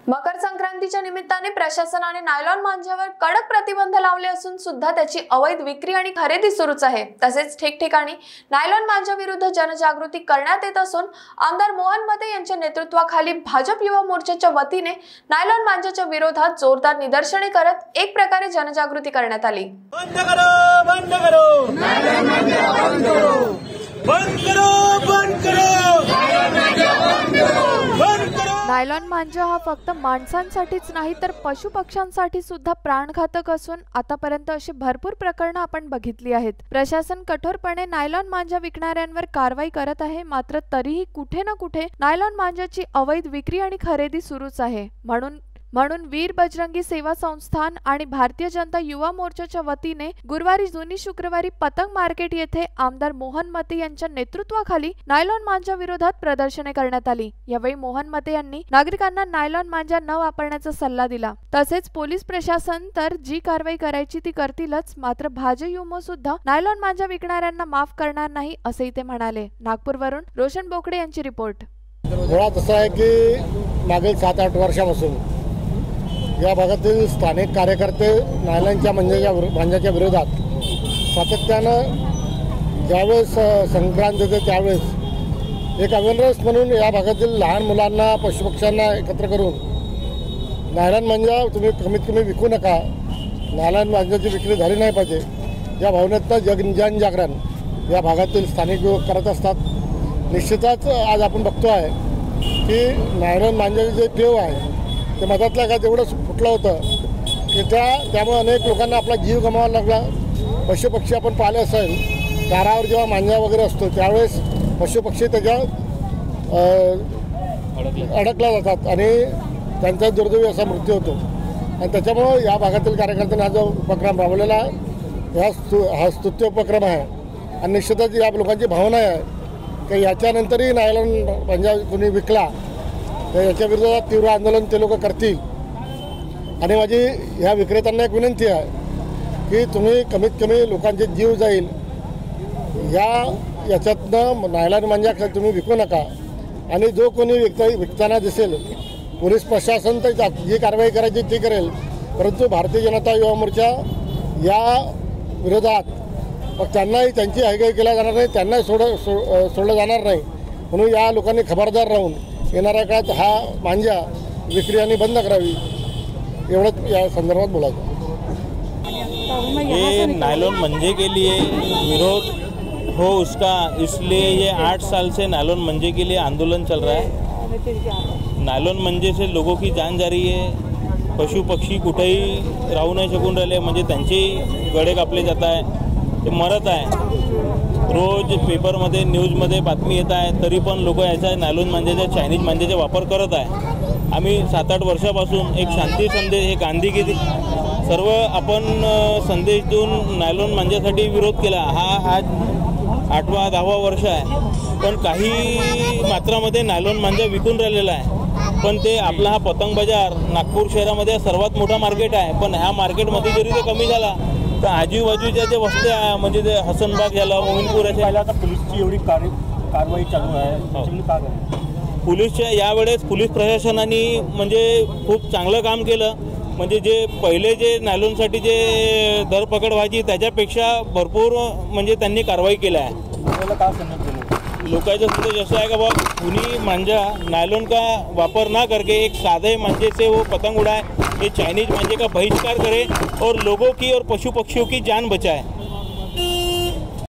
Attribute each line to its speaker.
Speaker 1: मकर संक्रांतीच्या निमित्ताने प्रशासनाने नायलॉन मांजावर कडक प्रतिबंध लावले असून सुद्धा त्याची अवैध विक्री आणि खरेदी सुरूच आहे। तसेच ठिकठिकाणी नायलॉन मांजा विरुद्ध जनजागृती करण्यात येत असून आमदार मोहन मते यांच्या नेतृत्वाखाली भाजप युवा मोर्चाच्या वतीने नायलॉन मांजाच्या विरोधात जोरदार निदर्शने करत एक प्रकारे जनजागृती करण्यात आली।
Speaker 2: बंद करो, बंद करो, नायलॉन मांजा बंद करो, बंद करो, बंद करो, बंद करो।
Speaker 1: नायलॉन मांजा हा फक्त माणसांसाठीच नाही तर पशुपक्ष्यांसाठी सुद्धा प्राणघातक असून आतापर्यंत अशी भरपूर प्रकरणे आपण बघितली आहेत। प्रशासन कठोरपणे नायलॉन मांजा विकणाऱ्यांवर कारवाई करत आहे, मात्र तरीही कुठे ना कुठे नायलॉन मांजाची अवैध विक्री आणि खरेदी सुरूच आहे। म्हणून वीर बजरंगी सेवा संस्थान आणि भारतीय जनता युवा मोर्चाच्या वतीने गुरुवारी जुनी शुक्रवारी पतंग मार्केट येथे आमदार मोहन मते यांच्या नेतृत्वाखाली नायलॉन मांजा विरोधात प्रदर्शने करण्यात आली। यावेळी मोहन मते यांनी नागरिकांना नायलॉन मांजा न वापरण्याचा सल्ला दिला। तसेच पोलीस प्रशासन तर जी कारवाई करायची ती करतीलच, मात्र भाजयुमो सुद्धा नायलॉन मांजा विकणाऱ्यांना माफ करणार नाही असेही ते म्हणाले। नागपूरवरून रोशन बोकडे यांची रिपोर्ट।
Speaker 3: मुळात असं आहे की मागील 7-8 वर्षापासून या भागातील स्थानिक कार्यकर्ते नायलॉनच्या मांजाच्या विरोधात सातत्यानं ज्यावेळेस संक्रांत येते त्यावेळेस एक अवेअरनेस म्हणून या भागातील लहान मुलांना पशुपक्ष्यांना एकत्र करून नायलॉन मांजा तुम्ही कमीत कमी विकू नका, नायलॉन मांजाची विक्री झाली नाही पाहिजे या भावनेतनं जनजागरण या भागातील स्थानिक युवक करत असतात। निश्चितच आज आपण बघतो आहे की नायलॉन मांजाचे जे टेव आहे ते मधातल्या का जेवढं फुटलं होतं की त्यामुळे अनेक लोकांना आपला जीव गमावावा लागला। पशुपक्षी आपण पाहिले असेल, दारावर जेव्हा मांजा वगैरे असतो त्यावेळेस पशुपक्षी त्याच्यात अडकल्या जातात आणि त्यांचा दुर्दैवी असा मृत्यू होतो। आणि त्याच्यामुळं या भागातील कार्यकर्त्यांनी हा जो उपक्रम राबवलेला हा स्तुत्य उपक्रम आहे आणि निश्चितच या लोकांची भावना आहे की याच्यानंतरही नायलॉन मांजा कोणी विकला तर याच्या विरोधात तीव्र आंदोलन ते लोक करतील। आणि माझी ह्या विक्रेत्यांना एक विनंती आहे की तुम्ही कमीत कमी लोकांचे जीव जाईल याच्यातनं नायलॉन मांजा तुम्ही विकू नका। आणि जो कोणी विकताना दिसेल पोलीस प्रशासन तर जी कारवाई करायची ती करेल, परंतु भारतीय जनता युवा मोर्चा या विरोधात मग त्यांनाही त्यांची हयगय केल्या जाणार नाही, त्यांनाही सोडलं जाणार नाही। म्हणून या लोकांनी खबरदार राहून येणाऱ्या काळात हा मांजा विक्री आणि बंद करावी एवढंच या संदर्भात बोलायचं।
Speaker 4: ये नायलॉन मंजे के लिए विरोध हो उसका, इसलिए ये 8 साल से नायलॉन मंजे के लिए आंदोलन चल रहा है। नायलॉन मंजे से लोगों की जान जा रही है, पशु पक्षी कुठेही राहू नाही शकून राहिले, म्हणजे त्यांचे गळे कापले जात आहे, ते मरत आहे। रोज पेपरमध्ये न्यूजमध्ये बातमी येत आहे, तरी पण लोक याचा नायलॉन मांजाचा चायनीज मांजाचा वापर करत आहे। आम्ही 7-8 वर्षापासून एक शांती संदेश, हे गांधीगिरी सर्व आपण संदेश देऊन नायलॉन मांजासाठी विरोध केला। हा आज 8वा-10वा वर्ष आहे, पण काही मात्रामध्ये नायलॉन मांजा विकून राहिलेला आहे। पण ते आपला हा पतंग बाजार नागपूर शहरामध्ये सर्वात मोठा मार्केट आहे, पण ह्या मार्केटमध्ये जरी ते कमी झाला तर आजूबाजूच्या जे वस्त्या आहे, म्हणजे ते हसनबाग झाला, मोमिनपूर असे,
Speaker 2: आता पोलीसची एवढी कारवाई चालू आहे,
Speaker 4: पोलीसच्या यावेळेस पोलीस प्रशासनाने म्हणजे खूप चांगलं काम केलं। म्हणजे जे पहिले जे नायलॉनसाठी जे धरपकड व्हायची त्याच्यापेक्षा भरपूर म्हणजे त्यांनी कारवाई केली आहे। लोकांचं संदेश असं आहे का बा, कुणी मांजा नायलॉन का वापर ना करके एक सादे मांजे से वो पतंग उड़ाए, ये चाइनीज मांजे का बहिष्कार करे और लोगों की और पशु पक्षियों की जान बचाए।